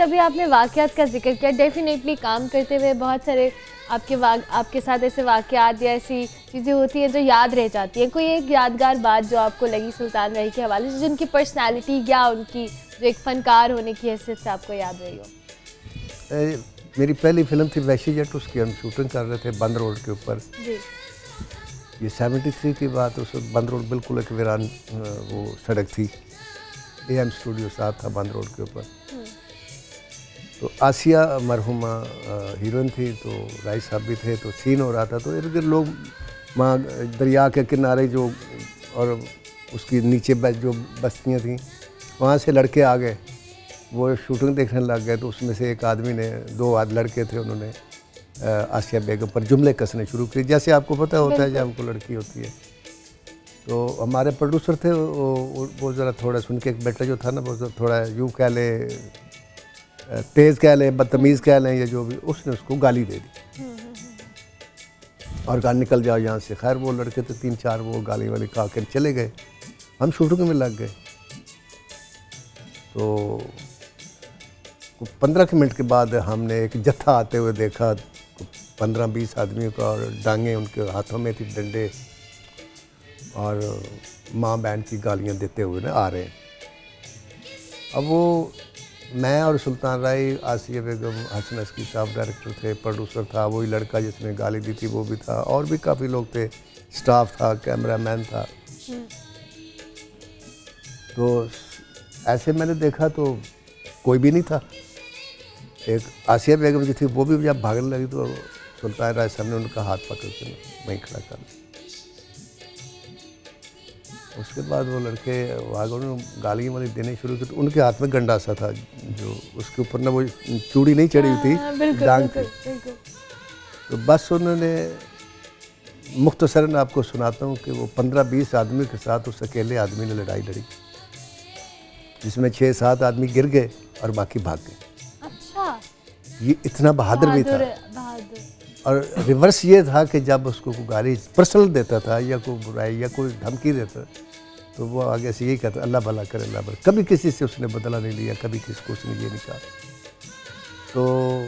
जैसे अभी आपने वाक़यात का ज़िक्र किया, डेफ़िनेटली काम करते हुए बहुत सारे आपके साथ ऐसे वाक़यात या ऐसी चीज़ें होती हैं जो याद रह जाती हैं। कोई एक यादगार बात जो आपको लगी सुल्तान राही के हवाले से, जो उनकी पर्सनैलिटी या उनकी जो एक फ़नकार होने की हैसियत से आपको याद रही हो? मेरी पहली फ़िल्म थी वैशी जट, उसकी हम शूटिंग कर रहे थे बंद रोड के ऊपर। जी। ये 73 की बात, उस वक्त बंद रोड बिल्कुल एक वीरान वो सड़क थी। AM स्टूडियो साथ था बंद रोड के ऊपर। तो आसिया मरहुमा हीरोइन थी, तो राय साहब भी थे, तो सीन हो रहा था। तो इर्द गिर्द लोग वहाँ दरिया के किनारे जो और उसकी नीचे जो बस्तियाँ थीं, वहाँ से लड़के आ गए, वो शूटिंग देखने लग गए। तो उसमें से एक आदमी ने, 2 लड़के थे, उन्होंने आसिया बेगम पर जुमले कसने शुरू किए, जैसे आपको पता होता है जब आपको लड़की होती है। तो हमारे प्रोड्यूसर थे, वो ज़रा थोड़ा सुन के, एक बेटा जो था ना, वो थोड़ा यूँ कह ले, तेज़ कह लें, बदतमीज़ कह लें, या जो भी, उसने उसको गाली दे दी और कहा निकल जाओ यहाँ से। खैर वो लड़के तो 3-4 वो गाली वाली खा कर चले गए। हम शूटिंग में लग गए। तो 15 मिनट के बाद हमने एक जत्था आते हुए देखा, 15-20 आदमियों का, और डांगें उनके हाथों में थी, डंडे, और माँ बहन की गालियाँ देते हुए ना आ रहे हैं। अब वो मैं और सुल्तान राही, आसिया बेगम, हसन अस्की साहब डायरेक्टर थे, प्रोड्यूसर था, वही लड़का जिसने गाली दी थी वो भी था, और भी काफ़ी लोग थे, स्टाफ था, कैमरामैन था। तो ऐसे मैंने देखा तो कोई भी नहीं था। एक आसिया बेगम जो थी वो भी जब भागने लगी तो सुल्तान राही साहब ने उनका हाथ पकड़ के वहीं खड़ा कर दिया। उसके बाद वो लड़के आगे उन्होंने गालियाँ वाली देने शुरू की, तो उनके हाथ में गंडासा था, जो उसके ऊपर ना वो चूड़ी नहीं चढ़ी हुई थी, डांग थी। तो बस उन्होंने, मुख्तसरन आपको सुनाता हूँ कि वो 15-20 आदमी के साथ उस अकेले आदमी ने लड़ाई लड़ी, जिसमें 6-7 आदमी गिर गए और बाकी भाग गए। अच्छा। ये इतना बहादुर भी था। और रिवर्स ये था कि जब उसको कोई गाली पर्सनल देता था, या कोई बुराई या कोई धमकी देता, तो वो आगे से यही कहता, अल्लाह भला करे, अल्लाह भला। कभी किसी से उसने बदला नहीं लिया, कभी किसी को उसने ये नहीं कहा। तो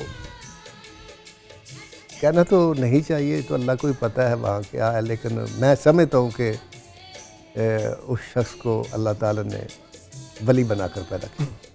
कहना तो नहीं चाहिए, तो अल्लाह को ही पता है वहाँ क्या है, लेकिन मैं समझता हूँ कि उस शख्स को अल्लाह ताला ने वली बनाकर पैदा किया।